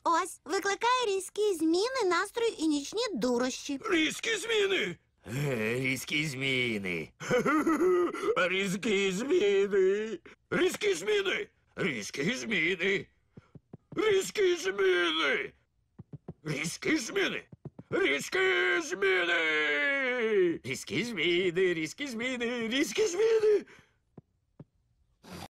Ось, викликає різкі зміни настрою і нічні дурощі. Різкі зміни. Різкі зміни. Різкі зміни. Різкі зміни. Різкі зміни. Різкі зміни. Різкі зміни. Різкі зміни. Різкі зміни, різкі зміни, Різкі зміни.